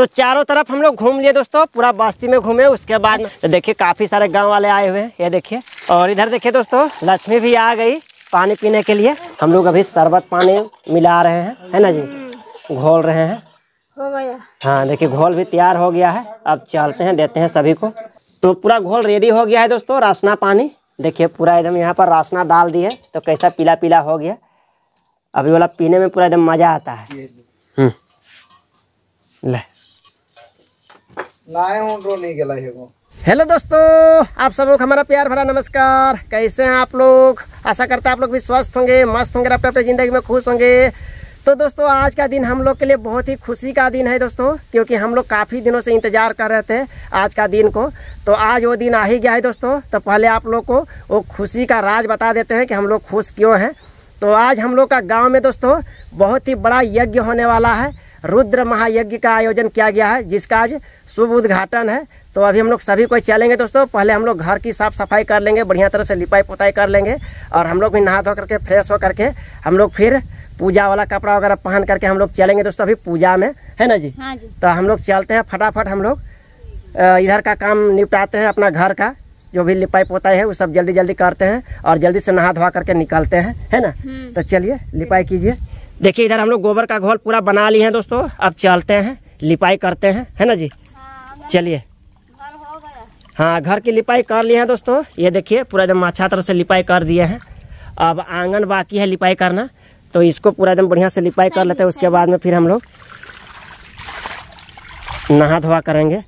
तो चारों तरफ हम लोग घूम लिए दोस्तों, पूरा बस्ती में घूमे। उसके बाद तो देखिए काफ़ी सारे गांव वाले आए हुए हैं, ये देखिए। और इधर देखिए दोस्तों लक्ष्मी भी आ गई पानी पीने के लिए। हम लोग अभी शरबत पानी मिला रहे हैं, है ना जी, घोल रहे हैं। हो गया। हाँ देखिए घोल भी तैयार हो गया है। अब चलते हैं, देते हैं सभी को। तो पूरा घोल रेडी हो गया है दोस्तों। रासना पानी देखिए पूरा एकदम यहाँ पर रासना डाल दिए तो कैसा पीला पीला हो गया। अभी वाला पीने में पूरा एकदम मजा आता है। ले हेलो दोस्तों, आप सबको हमारा प्यार भरा नमस्कार। कैसे हैं आप लोग? आशा करते हैं आप लोग भी स्वस्थ होंगे, मस्त होंगे, अपने अपने ज़िंदगी में खुश होंगे। तो दोस्तों आज का दिन हम लोग के लिए बहुत ही खुशी का दिन है दोस्तों, क्योंकि हम लोग काफ़ी दिनों से इंतज़ार कर रहे थे आज का दिन को। तो आज वो दिन आ ही गया है दोस्तों। तो पहले आप लोग को वो खुशी का राज बता देते हैं कि हम लोग खुश क्यों हैं। तो आज हम लोग का गाँव में दोस्तों बहुत ही बड़ा यज्ञ होने वाला है। रुद्र महायज्ञ का आयोजन किया गया है, जिसका आज शुभ उद्घाटन है। तो अभी हम लोग सभी कोई चलेंगे दोस्तों। पहले हम लोग घर की साफ़ सफाई कर लेंगे, बढ़िया तरह से लिपाई पोताई कर लेंगे। और हम लोग भी नहा धो करके फ्रेश हो करके हम लोग फिर पूजा वाला कपड़ा वगैरह पहन करके हम लोग चलेंगे दोस्तों अभी पूजा में, है ना जी? हाँ जी। तो हम लोग चलते हैं फटाफट। हम लोग इधर का काम निपटाते हैं, अपना घर का जो भी लिपाई पोताई है वो सब जल्दी जल्दी करते हैं और जल्दी से नहा धोवा करके निकलते हैं, है ना? तो चलिए लिपाई कीजिए। देखिए इधर हम लोग गोबर का घोल पूरा बना लिए हैं दोस्तों। अब चलते हैं लिपाई करते हैं, है ना जी? चलिए। हाँ घर की लिपाई कर लिए हैं दोस्तों। ये देखिए पूरा एकदम अच्छा तरह से लिपाई कर दिए हैं। अब आंगन बाकी है लिपाई करना, तो इसको पूरा एकदम बढ़िया से लिपाई कर लेते हैं। उसके बाद में फिर हम लोग नहा धोवा करेंगे।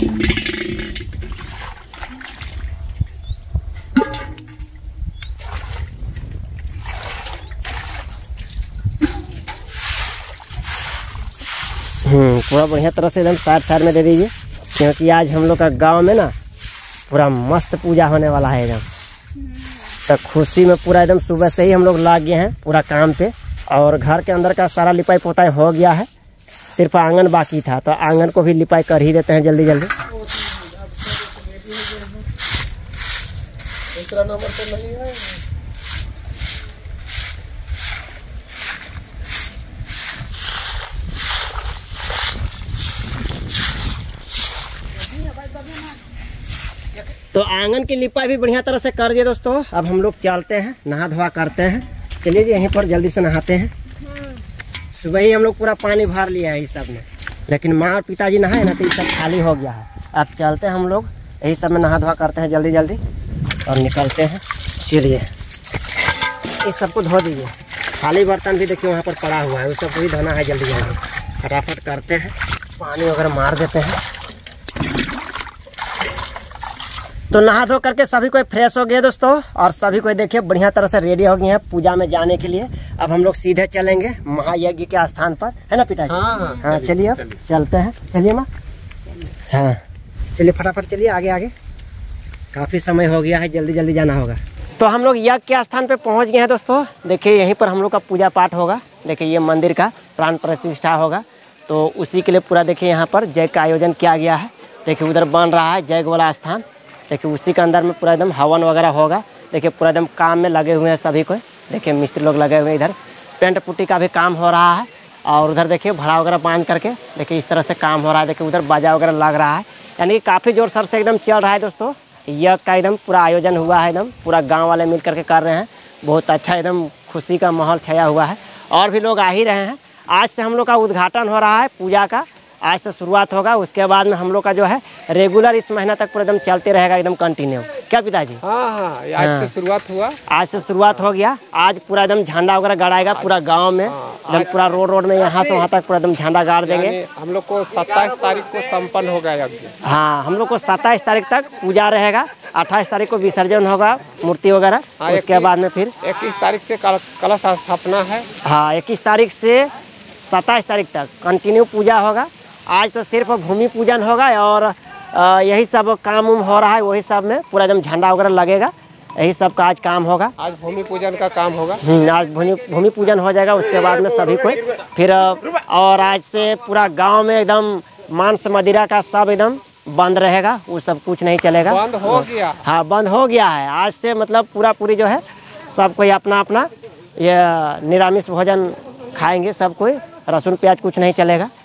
पूरा बढ़िया तरह से एकदम साइड साइड में दे दीजिए, क्योंकि आज हम लोग का गांव में ना पूरा मस्त पूजा होने वाला है एकदम। तो खुशी में पूरा एकदम सुबह से ही हम लोग लग गए हैं पूरा काम पे। और घर के अंदर का सारा लिपाई पोताई हो गया है, सिर्फ आंगन बाकी था। तो आंगन को भी लिपाई कर ही देते हैं जल्दी जल्दी। तो आंगन की लिपाई भी बढ़िया तरह से कर दिए दोस्तों। अब हम लोग चलते हैं, नहा धोवा करते हैं। चलिए जी यहीं पर जल्दी से नहाते हैं। सुबह ही हम लोग पूरा पानी भर लिया है इस सब में, लेकिन माँ और पिताजी नहाए ना तो ये सब खाली हो गया है। अब चलते हैं हम लोग यही सब में नहा धोवा करते हैं जल्दी जल्दी और निकलते हैं। चलिए इस सबको धो दीजिए। खाली बर्तन भी देखिए वहाँ पर पड़ा हुआ है, उस सबको भी धोना है जल्दी जल्दी। फटाफट करते हैं, पानी वगैरह मार देते हैं। तो नहा धो करके सभी कोई फ्रेश हो गए दोस्तों, और सभी कोई देखिए बढ़िया तरह से रेडी हो गए हैं पूजा में जाने के लिए। अब हम लोग सीधे चलेंगे महायज्ञ के स्थान पर, है ना पिताजी? हाँ चलिए अब चलते हैं। चलिए माँ। हाँ चलिए फटाफट चलिए आगे आगे, काफ़ी समय हो गया है, जल्दी जल्दी जाना होगा। तो हम लोग यज्ञ के स्थान पे पहुंच गए हैं दोस्तों। देखिए यहीं पर हम लोग का पूजा पाठ होगा। देखिए ये मंदिर का प्राण प्रतिष्ठा होगा, तो उसी के लिए पूरा देखिए यहाँ पर यज्ञ का आयोजन किया गया है। देखिए उधर बन रहा है यज्ञ वाला स्थान। देखिए उसी के अंदर में पूरा एकदम हवन वगैरह होगा। देखिए पूरा एकदम काम में लगे हुए हैं सभी को। देखिए मिस्त्री लोग लगे हुए हैं, इधर पेंट पुट्टी का भी काम हो रहा है। और उधर देखिए भाड़ा वगैरह बांध करके देखिए इस तरह से काम हो रहा है। देखिए उधर बाजा वगैरह लग रहा है, यानी कि काफ़ी जोर शोर से एकदम चल रहा है दोस्तों। यज्ञ का एकदम पूरा आयोजन हुआ है, एकदम पूरा गाँव वाले मिल करके कर रहे हैं। बहुत अच्छा एकदम खुशी का माहौल छाया हुआ है, और भी लोग आ ही रहे हैं। आज से हम लोग का उद्घाटन हो रहा है पूजा का, आज से शुरुआत होगा। उसके बाद में हम लोग का जो है रेगुलर इस महीना तक पूरा एकदम चलते रहेगा, एकदम कंटिन्यू। क्या पिताजी? हाँ आज से शुरुआत हुआ, आज से शुरुआत हो गया। आज पूरा एकदम झंडा वगैरह गाड़ाएगा पूरा गांव में, एकदम पूरा रोड में यहाँ से वहाँ तक पूरा एकदम झंडा गाड़ देंगे। हम लोग को 27 तारीख को संपन्न होगा यज्ञ। हाँ हम लोग को 27 तारीख तक पूजा रहेगा, 28 तारीख को विसर्जन होगा मूर्ति वगैरह। उसके बाद में फिर 21 तारीख से कलश स्थापना है। हाँ 21 तारीख से 27 तारीख तक कंटिन्यू पूजा होगा। आज तो सिर्फ भूमि पूजन होगा और यही सब काम उम हो रहा है, वही सब में पूरा एकदम झंडा वगैरह लगेगा, यही सब का आज काम होगा। आज भूमि पूजन का काम होगा। आज भूमि पूजन हो जाएगा। उसके बाद में सभी कोई फिर और आज से पूरा गांव में एकदम मांस मदिरा का सब एकदम बंद रहेगा, वो सब कुछ नहीं चलेगा। बंद हो गया? हाँ बंद हो गया है आज से, मतलब पूरी जो है सब कोई अपना अपना ये निरामिष भोजन खाएंगे सब कोई, लहसुन प्याज कुछ नहीं चलेगा।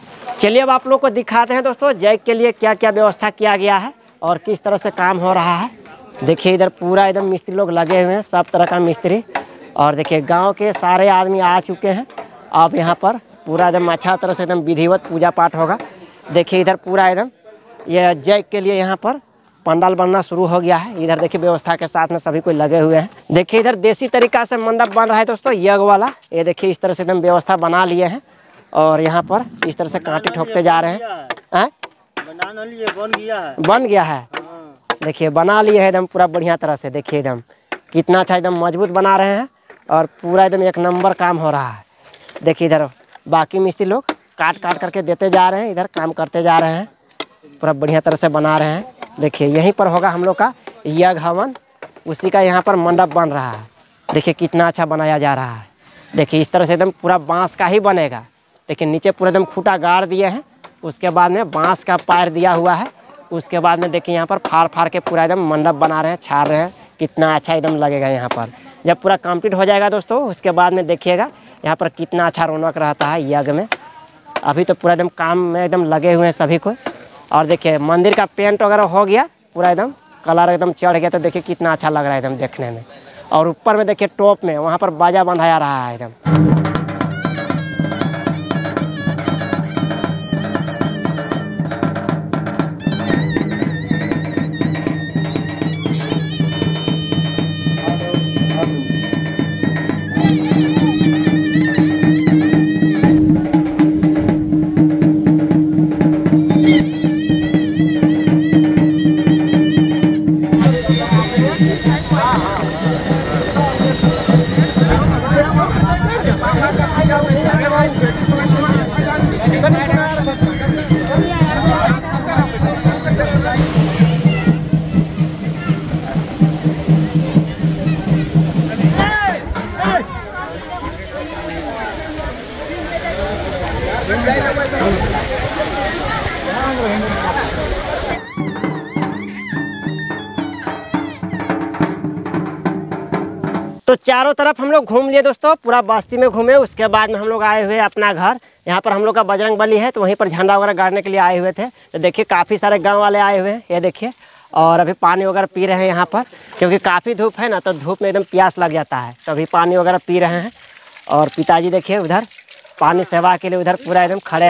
चलिए अब आप लोग को दिखाते हैं दोस्तों जैक के लिए क्या क्या व्यवस्था किया गया है और किस तरह से काम हो रहा है। देखिए इधर पूरा एकदम मिस्त्री लोग लगे हुए हैं, सब तरह का मिस्त्री। और देखिए गांव के सारे आदमी आ चुके हैं। अब यहाँ पर पूरा एकदम अच्छा तरह से एकदम विधिवत पूजा पाठ होगा। देखिए इधर पूरा एकदम ये जैक के लिए यहाँ पर पंडाल बनना शुरू हो गया है। इधर देखिए व्यवस्था के साथ में सभी कोई लगे हुए हैं। देखिए इधर देसी तरीका से मंडप बन रहा है दोस्तों, यज्ञ वाला। ये देखिए इस तरह से एकदम व्यवस्था बना लिए हैं और यहाँ पर इस तरह से कांटे ठोकते जा रहे हैं। बन गया है। देखिए बना लिए है एकदम पूरा बढ़िया तरह से। देखिए एकदम कितना अच्छा एकदम मजबूत बना रहे हैं और पूरा एकदम एक नंबर काम हो रहा है। देखिए इधर बाकी मिस्त्री लोग काट काट करके देते जा रहे हैं, इधर काम करते जा रहे हैं, पूरा बढ़िया तरह से बना रहे हैं। देखिए यहीं पर होगा हम लोग का यज्ञ हवन, उसी का यहाँ पर मंडप बन रहा है। देखिए कितना अच्छा बनाया जा रहा है। देखिए इस तरह से एकदम पूरा बांस का ही बनेगा। देखिए नीचे पूरा एकदम खूंटा गाड़ दिए हैं, उसके बाद में बांस का पायर दिया हुआ है। उसके बाद में देखिए यहाँ पर फाड़ फाड़ के पूरा एकदम मंडप बना रहे हैं, छाड़ रहे हैं। कितना अच्छा एकदम लगेगा यहाँ पर। जब पूरा कंप्लीट हो जाएगा दोस्तों उसके बाद में देखिएगा यहाँ पर कितना अच्छा रौनक रहता है यज्ञ में। अभी तो पूरा एकदम काम में एकदम लगे हुए हैं सभी को। और देखिए मंदिर का पेंट वगैरह हो गया, पूरा एकदम कलर एकदम चढ़ गया। तो देखिए कितना अच्छा लग रहा है एकदम देखने में। और ऊपर में देखिए टॉप में वहाँ पर बाजा बंधाया रहा है एकदम। तो चारों तरफ हम लोग घूम लिए दोस्तों, पूरा बस्ती में घूमे। उसके बाद में हम लोग आए हुए अपना घर। यहाँ पर हम लोग का बजरंग बली है, तो वहीं पर झंडा वगैरह गाड़ने के लिए आए हुए थे। तो देखिए काफ़ी सारे गांव वाले आए हुए हैं, ये देखिए। और अभी पानी वगैरह पी रहे हैं यहाँ पर, क्योंकि काफ़ी धूप है ना, तो धूप में एकदम प्यास लग जाता है। तो अभी पानी वगैरह पी रहे हैं। और पिताजी देखिए उधर पानी सेवा के लिए उधर पूरा एकदम खड़े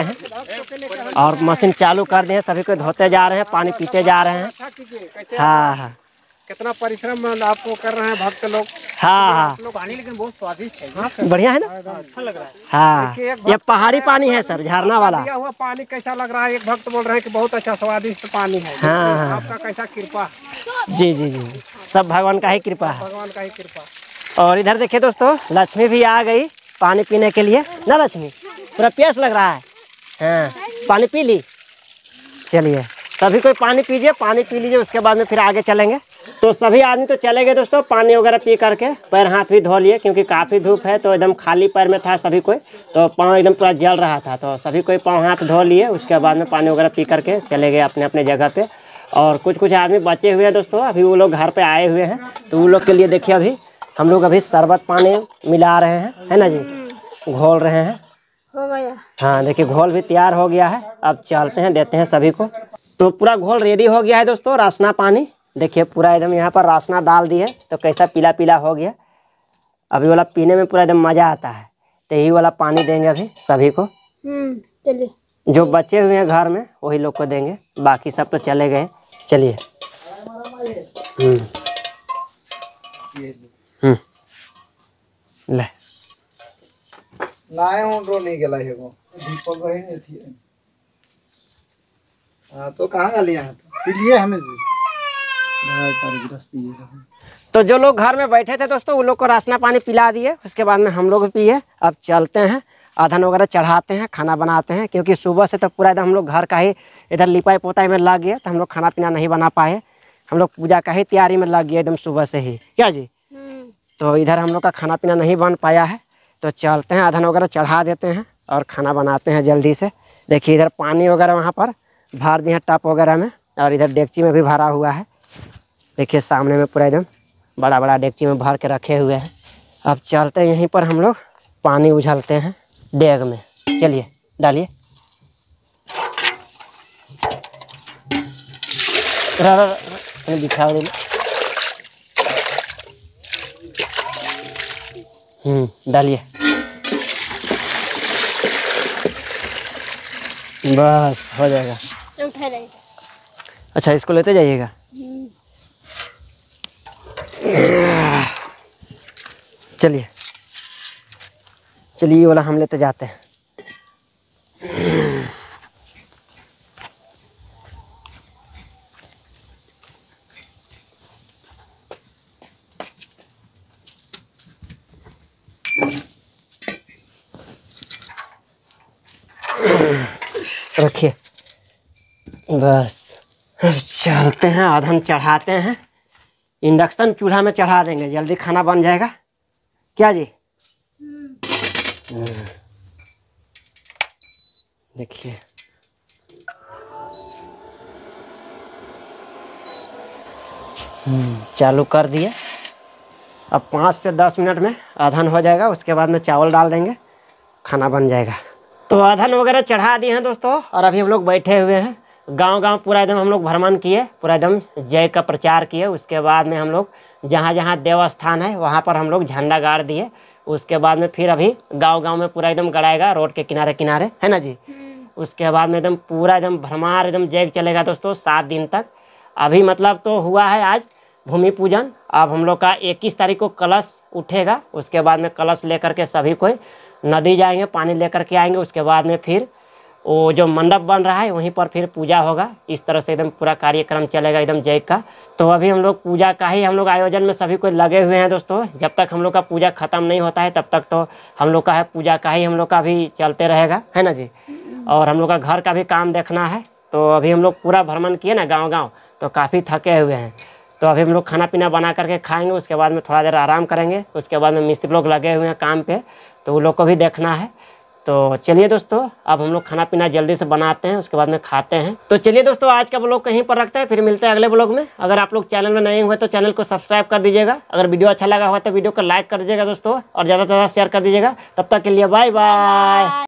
हैं और मशीन चालू कर दिए, सभी को धोते जा रहे हैं, पानी पीते जा रहे हैं। हाँ हाँ, कितना परिश्रम आपको कर रहे हैं भक्त लोग। हाँ पानी लेकिन बहुत स्वादिष्ट है, बढ़िया है ना, अच्छा लग रहा है। हाँ ये पहाड़ी पानी है सर, झरना वाला। दिया हुआ पानी कैसा लग रहा है? एक भक्त बोल रहे हैं कि बहुत अच्छा स्वादिष्ट पानी है। हाँ आपका कैसा कृपा। जी जी जी, सब भगवान का ही कृपा है, भगवान का ही कृपा। और इधर देखिए दोस्तों लक्ष्मी भी आ गई पानी पीने के लिए ना। लक्ष्मी पूरा प्यास लग रहा है, हाँ पानी पी ली। चलिए सभी कोई पानी पीजिए, पानी पी लीजिए, उसके बाद में फिर आगे चलेंगे। तो सभी आदमी तो चले गए दोस्तों, पानी वगैरह पी करके पैर हाथ भी धो लिए, क्योंकि काफ़ी धूप है। तो एकदम खाली पैर में था सभी कोई, तो पाँव एकदम पूरा जल रहा था। तो सभी कोई पाँव हाथ धो लिए, उसके बाद में पानी वगैरह पी करके चले गए अपने अपने जगह पे। और कुछ कुछ आदमी बचे हुए हैं दोस्तों, अभी वो लोग घर पे आए हुए हैं। तो वो लोग के लिए देखिए अभी हम लोग अभी शरबत पानी मिला रहे हैं, है ना जी, घोल रहे हैं। हो गया। हाँ देखिए घोल भी तैयार हो गया है। अब चलते हैं, देते हैं सभी को। तो पूरा घोल रेडी हो गया है दोस्तों, रासना पानी। देखिए पूरा एकदम यहाँ पर रासना डाल दिए, तो कैसा पीला पीला हो गया। अभी वाला पीने में पूरा एकदम मज़ा आता है। तो यही वाला पानी देंगे अभी सभी को। चलिए, जो बचे हुए हैं घर में वही लोग को देंगे, बाकी सब तो चले गए। चलिए ले नहीं गेला एगो दीपक गए नहीं थी। हां तो कहां गलिया है तो पिलिए हमें तो जो लोग घर में बैठे थे दोस्तों, वो लोग को रासना पानी पिला दिए। उसके बाद में हम लोग पिए। अब चलते हैं, अधन वगैरह चढ़ाते हैं, खाना बनाते हैं, क्योंकि सुबह से तो पूरा एकदम हम लोग घर का ही इधर लिपाई पोताई में लग गए। तो हम लोग खाना पीना नहीं बना पाए, हम लोग पूजा का ही तैयारी में लग गए एकदम सुबह से ही, क्या जी। तो इधर हम लोग का खाना पीना नहीं बन पाया है। तो चलते हैं, अधन वगैरह चढ़ा देते हैं और खाना बनाते हैं जल्दी से। देखिए इधर पानी वगैरह वहाँ पर भर दिए हैं टप वगैरह में, और इधर डेगची में भी भरा हुआ है। देखिए सामने में पूरा एकदम बड़ा बड़ा डेगची में भर के रखे हुए हैं। अब चलते हैं, यहीं पर हम लोग पानी उझलते हैं डेग में। चलिए डालिए। दिखा दे। डालिए, बस हो जाएगा। उठा जाएगा। अच्छा, इसको लेते जाइएगा। चलिए चलिए, ये वाला हम लेते जाते हैं। रखिए, बस चलते हैं। आज हम चढ़ाते हैं, इंडक्शन चूल्हा में चढ़ा देंगे, जल्दी खाना बन जाएगा। क्या जी? देखिए, चालू कर दिए। अब 5 से 10 मिनट में अधन हो जाएगा, उसके बाद में चावल डाल देंगे, खाना बन जाएगा। तो अधन वगैरह चढ़ा दिए हैं दोस्तों, और अभी हम लोग बैठे हुए हैं। गांव पूरा एकदम हम लोग भ्रमण किए, पूरा एकदम जय का प्रचार किए। उसके बाद में हम लोग जहाँ जहाँ देव स्थान है वहाँ पर हम लोग झंडा गाड़ दिए। उसके बाद में फिर अभी गांव में पूरा एकदम गड़ाएगा, रोड के किनारे किनारे, है ना जी। उसके बाद में एकदम पूरा एकदम भ्रमार एकदम जय चलेगा दोस्तों 7 दिन तक। अभी मतलब तो हुआ है आज भूमि पूजन। अब हम लोग का 21 तारीख को कलश उठेगा। उसके बाद में कलश लेकर के सभी कोई नदी जाएंगे, पानी लेकर के आएंगे। उसके बाद में फिर वो जो मंडप बन रहा है वहीं पर फिर पूजा होगा। इस तरह से एकदम पूरा कार्यक्रम चलेगा एकदम जय का। तो अभी हम लोग पूजा का ही हम लोग आयोजन में सभी कोई लगे हुए हैं दोस्तों। जब तक हम लोग का पूजा ख़त्म नहीं होता है तब तक तो हम लोग का है पूजा का ही हम लोग का भी चलते रहेगा, है ना जी। और हम लोग का घर का भी काम देखना है। तो अभी हम लोग पूरा भ्रमण किए ना गाँव, तो काफ़ी थके हुए हैं। तो अभी हम लोग खाना पीना बना करके खाएंगे। उसके बाद में थोड़ा देर आराम करेंगे। उसके बाद में मिस्त्री लोग लगे हुए हैं काम पे, तो वो लोग को भी देखना है। तो चलिए दोस्तों, अब हम लोग खाना पीना जल्दी से बनाते हैं, उसके बाद में खाते हैं। तो चलिए दोस्तों, आज का ब्लॉग कहीं पर रखते हैं, फिर मिलते हैं अगले ब्लॉग में। अगर आप लोग चैनल में नए हुए तो चैनल को सब्सक्राइब कर दीजिएगा। अगर वीडियो अच्छा लगा हुआ तो वीडियो को लाइक कर दीजिएगा दोस्तों, और ज़्यादा से ज़्यादा शेयर कर दीजिएगा। तब तक के लिए बाय बाय।